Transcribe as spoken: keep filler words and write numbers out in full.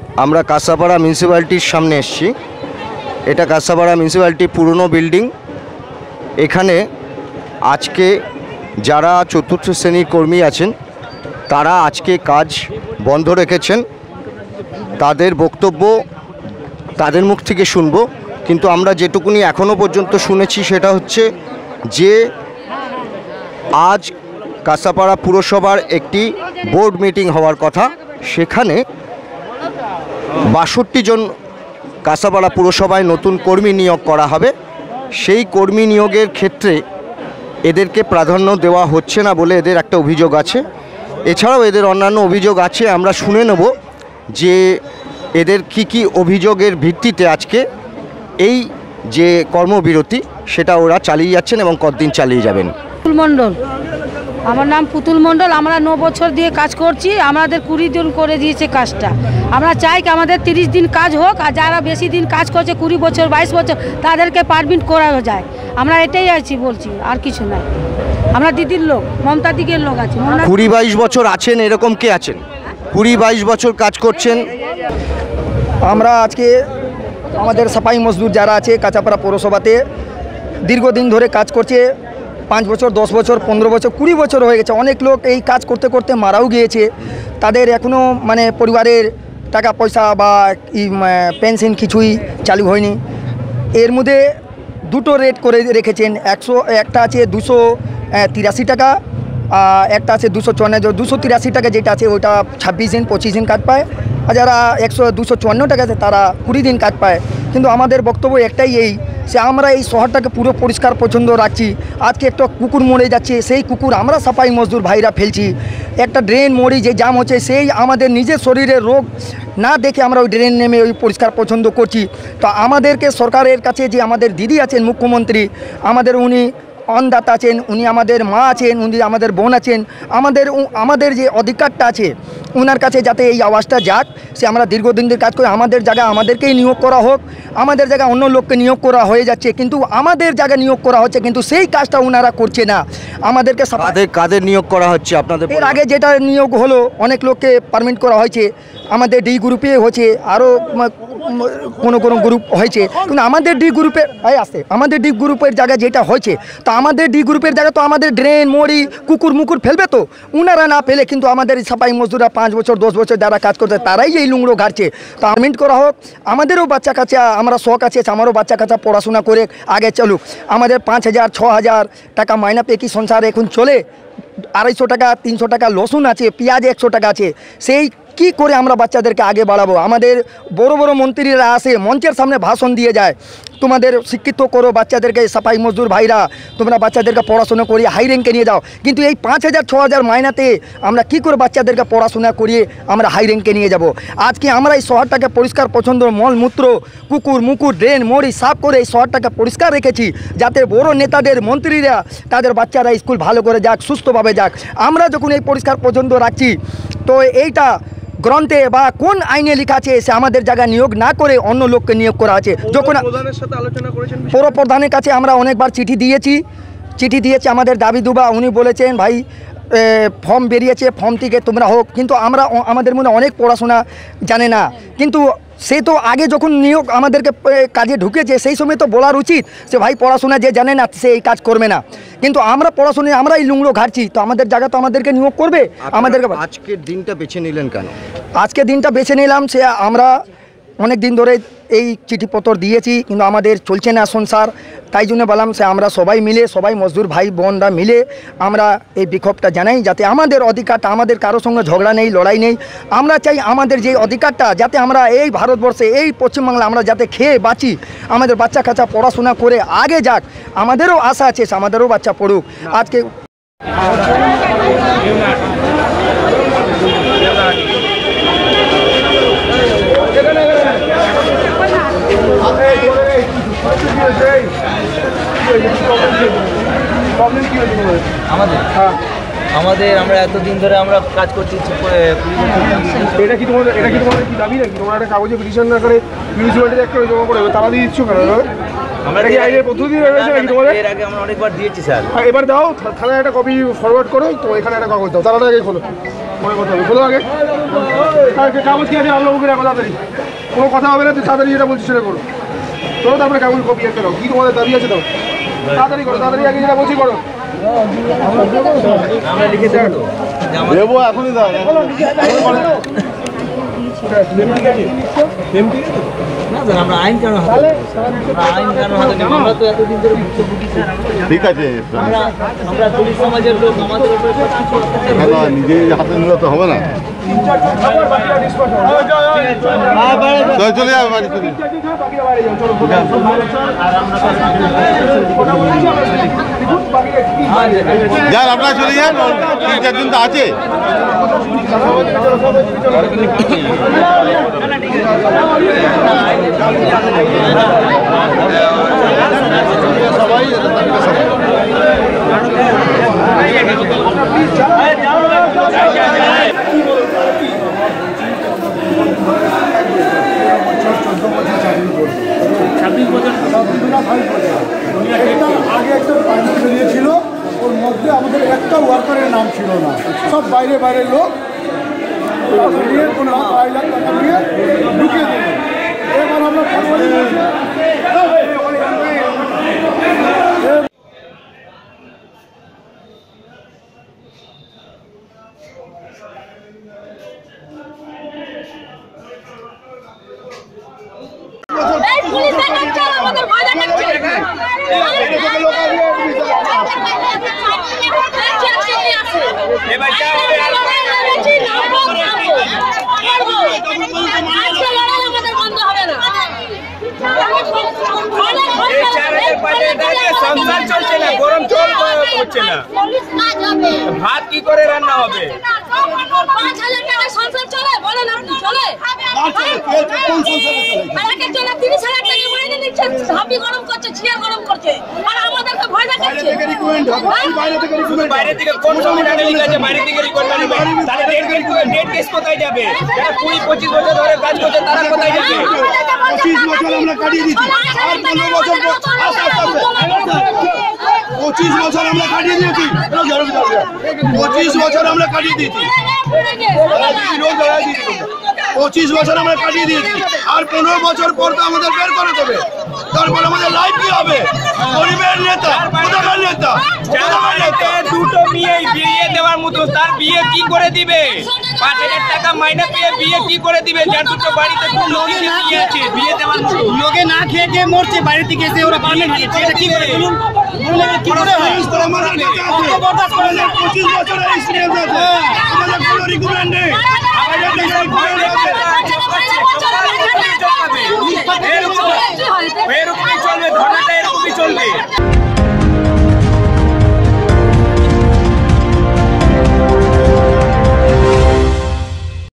আমরা কাঁসাপাড়া মিউনিসিপ্যালিটির সামনে এসেছি। এটা কাঁসাপাড়া মিউনিসিপ্যালিটির পুরনো বিল্ডিং। এখানে আজকে যারা চতুর্থ শ্রেণীর কর্মী আছেন তারা আজকে কাজ বন্ধ রেখেছেন। তাদের বক্তব্য তাদের মুখ থেকে শুনব, কিন্তু আমরা যেটুকুনি এখনও পর্যন্ত শুনেছি সেটা হচ্ছে যে আজ কাঁসাপাড়া পুরসভার একটি বোর্ড মিটিং হওয়ার কথা, সেখানে বাষট্টি জন কাঁসাপাড়া পুরসভায় নতুন কর্মী নিয়োগ করা হবে। সেই কর্মী নিয়োগের ক্ষেত্রে এদেরকে প্রাধান্য দেওয়া হচ্ছে না বলে এদের একটা অভিযোগ আছে। এছাড়াও এদের অন্যান্য অভিযোগ আছে, আমরা শুনে নেব যে এদের কি কি অভিযোগের ভিত্তিতে আজকে এই যে কর্মবিরতি সেটা ওরা চালিয়ে যাচ্ছেন এবং কতদিন চালিয়ে যাবেন। পুতুল মণ্ডল, আমার নাম পুতুল মণ্ডল। আমরা ন বছর দিয়ে কাজ করছি, আমাদের কুড়ি দিন করে দিয়েছে কাজটা। আমরা চাই কি আমাদের তিরিশ দিন কাজ হোক, আর যারা বেশি দিন কাজ করছে কুড়ি বছর বাইশ বছর তাদেরকে পারমিট করা যায়। আমরা এটাই আছি বলছি, আর কিছু নাই। আমরা দিদির লোক, মমতা দিকের লোক আছে। কুড়ি বাইশ বছর আছেন, এরকম কে আছেন কুড়ি বাইশ বছর কাজ করছেন? আমরা আজকে আমাদের সাফাই মজদুর যারা আছে কাঁচাপাড়া পৌরসভাতে দীর্ঘদিন ধরে কাজ করছে, পাঁচ বছর দশ বছর পনেরো বছর কুড়ি বছর হয়ে গেছে। অনেক লোক এই কাজ করতে করতে মারাও গিয়েছে। তাদের এখনও মানে পরিবারের টাকা পয়সা বা পেনশন কিছুই চালু হয়নি। এর মধ্যে দুটো রেট করে রেখেছেন। একশো একটা আছে দুশো তিরাশি টাকা, একটা আছে দুশো চুয়ান্ন দুশো তিরাশি টাকা যেটা আছে ওইটা ছাব্বিশ দিন পঁচিশ দিন কাজ পায়, আর যারা একশো দুশো চুয়ান্ন টাকা আছে তারা কুড়ি দিন কাজ পায়। কিন্তু আমাদের বক্তব্য একটাই এই, সে আমরা এই শহরটাকে পুরো পরিষ্কার পছন্দ রাখছি। আজকে একটা কুকুর মরে যাচ্ছে, সেই কুকুর আমরা সাফাই মজদুর ভাইরা ফেলছি। একটা ড্রেন মরি যে জাম হচ্ছে, সেই আমাদের নিজের শরীরের রোগ না দেখে আমরা ওই ড্রেন নেমে ওই পরিষ্কার পছন্দ করছি। তো আমাদেরকে সরকারের কাছে যে আমাদের দিদি আছেন মুখ্যমন্ত্রী, আমাদের উনি অন্নদাতা আছেন, উনি আমাদের মা আছেন, উনি আমাদের বোন আছেন, আমাদের আমাদের যে অধিকারটা আছে ওনার কাছে যাতে এই আওয়াজটা যাক। সে আমরা দীর্ঘদিন ধরে কাজ করি, আমাদের জায়গায় আমাদেরকেই নিয়োগ করা হোক। আমাদের জায়গায় অন্য লোককে নিয়োগ করা হয়ে যাচ্ছে, কিন্তু আমাদের জায়গায় নিয়োগ করা হচ্ছে, কিন্তু সেই কাজটা ওনারা করছে না। আমাদেরকে কাদের কাদের নিয়োগ করা হচ্ছে আপনাদের? এর আগে যেটা নিয়োগ হলো অনেক লোককে পারমিট করা হয়েছে, আমাদের ডি গ্রুপে হয়েছে, আরও কোনো কোনো গ্রুপ হয়েছে, কিন্তু আমাদের ডি গ্রুপে এই আসতে আমাদের ডি গ্রুপের জায়গায় যেটা হয়েছে, তো আমাদের ডি গ্রুপের জায়গায় তো আমাদের ড্রেন মরি কুকুর মুকুর ফেলবে, তো ওনারা না ফেলে কিন্তু আমাদের সাফাই মজদুররা পাঁচ বছর দশ বছর যারা কাজ করছে তারাই এই লুংড়ো ঘাটছে। তো পারমিট করা হোক। আমাদেরও বাচ্চা কাচ্চা, আমরা শখ আছে আমারও বাচ্চা কাচ্চা পড়াশোনা করে আগে চলুক। আমাদের পাঁচ হাজার ছ হাজার টাকা মাইনা পেয়ে কি সংসার এখন চলে? আড়াইশো টাকা তিনশো টাকা লসুন আছে, পেঁয়াজ একশো টাকা আছে, সেই কি করে আমরা বাচ্চাদেরকে আগে বাড়াবো? আমাদের বড় বড় মন্ত্রীরা আসে মঞ্চের সামনে ভাষণ দিয়ে যায়, তোমাদের শিক্ষিত করো বাচ্চাদেরকে, সাফাই মজদুর ভাইরা তোমরা বাচ্চাদেরকে পড়াশোনা করিয়ে হাই র্যাঙ্কে নিয়ে যাও। কিন্তু এই পাঁচ হাজার ছ হাজার মাইনাতে আমরা কি করে বাচ্চাদেরকে পড়াশোনা করিয়ে আমরা হাই র্যাঙ্কে নিয়ে যাব? আজকে আমরা এই শহরটাকে পরিষ্কার পছন্দ, মলমূত্র কুকুর মুকুর ড্রেন মরি সাফ করে এই শহরটাকে পরিষ্কার রেখেছি, যাতে বড় নেতাদের মন্ত্রীরা তাদের বাচ্চারা স্কুল ভালো করে যাক, সুস্থভাবে যাক। আমরা যখন এই পরিষ্কার পছন্দ রাখছি, তো এইটা গ্রন্থে বা কোন আইনে লেখা আছে সে আমাদের জায়গায় নিয়োগ না করে অন্য লোককে নিয়োগ করা আছে? যখন পৌর প্রধানের কাছে আমরা অনেকবার চিঠি দিয়েছি চিঠি দিয়েছি আমাদের দাবি দুবা, উনি বলেছেন ভাই ফর্ম বেরিয়েছে, ফর্ম থেকে তোমরা হোক। কিন্তু আমরা আমাদের মনে অনেক পড়াশোনা জানে না, কিন্তু সে তো আগে যখন নিয়োগ আমাদেরকে কাজে ঢুকেছে সেই সময় তো বলার উচিত সে ভাই পড়াশোনা যে জানে না সে এই কাজ করবে না। কিন্তু আমরা পড়াশোনায় আমরা এই লুংড়ো ঘাটছি, তো আমাদের জায়গা তো আমাদেরকে নিয়োগ করবে। আমাদেরকে আজকের দিনটা বেছে নিলেন কেন? আজকে দিনটা বেছে নিলাম, সে আমরা অনেক দিন ধরে এই চিঠিপত্র দিয়েছি কিন্তু আমাদের চলছে না সংসার, তাই জন্য বললাম সে আমরা সবাই মিলে সবাই মজদুর ভাই বোনরা মিলে আমরা এই বিক্ষোভটা জানাই, যাতে আমাদের অধিকারটা, আমাদের কারোর সঙ্গে ঝগড়া নেই, লড়াই নেই। আমরা চাই আমাদের যে অধিকারটা যাতে আমরা এই ভারতবর্ষে এই পশ্চিমবাংলা আমরা যাতে খেয়ে বাঁচি, আমাদের বাচ্চা কাচ্চা পড়াশোনা করে আগে যাক। আমাদেরও আশা আছে আমাদেরও বাচ্চা পড়ুক। আজকে আমাদের আমাদের আমরা এতদিন ধরে আমরা কাজ করছি। এটা কি তোমাদের এটা কি তোমাদের কি দাবি নাকি তোমরা একটা কাগজে পিটিশন না করে মিউনিসিপ্যালিটিতে একটা জমা করে তারা দিয়ে দিচ্ছ কেন? আমরা কি আইনের পদ্ধতি রয়েছে নাকি তোমাদের? এর আগে আমরা অনেকবার দিয়েছি স্যার। এবার দাও থানায় একটা কপি ফরওয়ার্ড করো, তো এখানে একটা কাগজ দাও, তারা আগে খোলো। পরে কথা হবে, বলো আগে কাগজ কি আছে আল্লাহ মুখে রাখো তাড়াতাড়ি, কোনো কথা হবে না, তুই তাড়াতাড়ি যেটা বলছিস সেটা করো, চলো তারপরে কাগজ কপি একটা দাও, কি তোমাদের দাবি আছে দাও, তাড়াতাড়ি করো, তাড়াতাড়ি আগে যেটা বলছি করো। আমরা লিখে দেবো দেবো এখনই দাও, না স্যার আমরা আইন কানুন হাতে আমরা আইন কানুন হাতে নেব। আমরা তো এতদিন ধরে ভুক্তভোগী স্যার, ঠিক আছে, আমরা আমরা দলিত সমাজের লোক, আমাদের উপরে সব কিছু অত্যাচার কেন নিজে হাতে নিলে তো হবে না, চল চলে যাবে বাড়ি চলে যান, আপনারা চলে যান, তিন চার দিন তো আছে। আগে একটা পাইলট বেরিয়েছিল, ওর মধ্যে আমাদের একটা ওয়ার্কারের নাম ছিল না, সব বাইরে বাইরের লোক নিয়ে কোনো আড়াই লাখ টাকা নিয়ে ঢুকিয়ে দিল। এবার আমরা সংসার চলছে না, গরম জল হচ্ছে না, ভাত কি করে রান্না হবে? পাঁচ হাজার টাকা সংসার চলে বলেন আপনি? চলে চলে তিরিশ হাজার টাকা মাইনে নিচ্ছে, ঝাঁপি গরম করছে, চেয়ার গরম করছে, আর আমাদেরকে ভয় দেখাচ্ছে। বাইরে থেকে কোন সংবিধানে লেখা আছে বাইরে থেকে রিকোয়েন্ট নেবে? তাহলে ডেট কেস কোথায় যাবে? যারা কুড়ি পঁচিশ বছর ধরে কাজ করছে তারা কোথায় যাবে? পঁচিশ বছর আমরা কাটিয়ে দিচ্ছি, আর পনেরো বছর পঁচিশ বছর আমরা কাটিয়ে দিয়েছি, পঁচিশ বছর আমরা কাটিয়ে দিয়েছি, পঁচিশ বছর আমরা কাটিয়ে দিয়েছি, আর পনেরো বছর পর তো আমাদের বের করে দেবে, তারপর আমাদের লাইফ কি হবে? গরিবের নেতা, কোথাকার নেতা? দুটো মেয়ে বিয়ে দেওয়ার মতো, তার বিয়ে কি করে দিবে? পাঁচ হাজার টাকা মাইনে পেয়ে বিয়ে কি করে দিবে? যার দুটো বাড়িতে বিয়ে আছে, বিয়ে দেওয়ার মতো লোকে না খেয়ে খেয়ে মরছে, বাড়ি থেকে এসে ওরা বিয়ে দিয়েছে, এটা কি করে বলুন? কি করে হয়? পঁচিশ বছরের এক্সপিরিয়েন্স আছে, আমাদের কোনো রিকমেন্ড নেই।